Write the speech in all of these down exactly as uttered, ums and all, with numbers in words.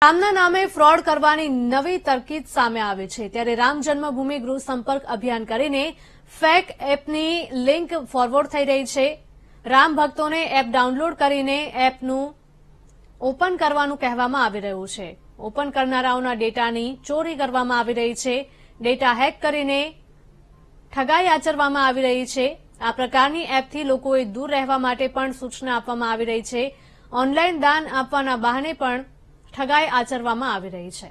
રામના નામે ફ્રોડ કરવાની નવી તરકીબ સામે આવી છે ત્યારે રામ જન્મભૂમિ ગૃહ સંપર્ક અભિયાન કરીને ફેક એપની લિંક ફોરવર્ડ થઈ રહી છે। રામ ભક્તોને એપ ડાઉનલોડ કરીને એપનું ઓપન કરવાનું કહેવામાં આવી રહ્યું છે। ઓપન કરનારાઓના ડેટાની ચોરી કરવામાં આવી રહી છે। ડેટા હેક કરીને ઠગાઈ આચરવામાં આવી રહી છે। આ પ્રકારની એપથી લોકોએ દૂર રહેવા માટે પણ સૂચના આપવામાં આવી રહી છે। ઓનલાઈન દાન આપવાના બહાને પણ ઠગાઈ આચરવામાં આવી રહી છે।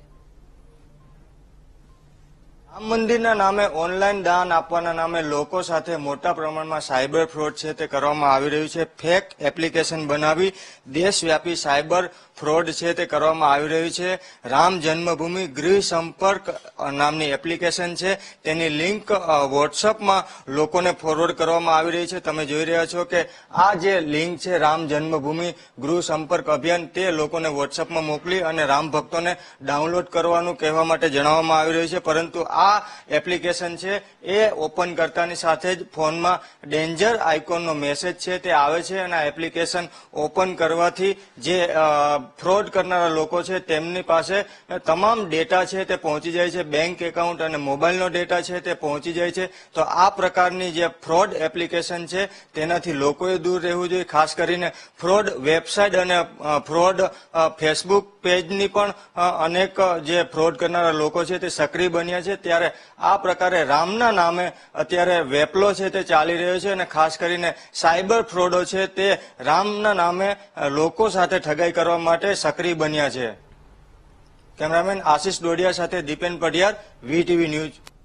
રામ મંદિરના નામે ઓનલાઈન દાન આપવાના નામે લોકો સાથે મોટા પ્રમાણમાં સાયબર ફ્રોડ છે તે કરવામાં આવી રહ્યું છે। ફેક એપ્લિકેશન બનાવી દેશવ્યાપી સાયબર ફ્રોડ છે તે કરવામાં આવી રહ્યું છે। રામ જન્મભૂમિ ગૃહ સંપર્ક નામની એપ્લિકેશન છે તેની લિંક વોટ્સઅપમાં લોકોને ફોરવર્ડ કરવામાં આવી રહી છે। તમે જોઈ રહ્યા છો કે આ જે લિંક છે રામ જન્મભૂમિ ગૃહ સંપર્ક અભિયાન તે લોકોને વોટ્સઅપમાં મોકલી અને રામ ભક્તોને ડાઉનલોડ કરવાનું કહેવા માટે જણાવવામાં આવી રહ્યું છે। પરંતુ આ એપ્લિકેશન છે એ ઓપન કરતાની સાથે જ ફોનમાં ડેન્જર આઇકોનનો મેસેજ છે તે આવે છે અને આ એપ્લિકેશન ઓપન કરવાથી જે ફ્રોડ કરનારા લોકો છે તેમની પાસે તમામ ડેટા છે તે પહોંચી જાય છે। બેંક એકાઉન્ટ અને મોબાઈલનો ડેટા છે તે પહોંચી જાય છે। તો આ પ્રકારની જે ફ્રોડ એપ્લિકેશન છે તેનાથી લોકોએ દૂર રહેવું જોઈએ। ખાસ કરીને ફ્રોડ વેબસાઇટ અને ફ્રોડ ફેસબુક પેજની પણ અનેક જે ફ્રોડ કરનારા લોકો છે તે સક્રિય બન્યા છે। ત્યારે આ પ્રકારે રામના નામે અત્યારે વેપલો છે તે ચાલી રહ્યો છે અને ખાસ કરીને સાયબર ફ્રોડો છે તે રામના નામે લોકો સાથે ઠગાઈ કરવા માટે સક્રિય બન્યા છે। કેમેરામેન આશિષ ડોડિયા સાથે દીપેન પઢિયાર, વીટીવી ન્યૂઝ।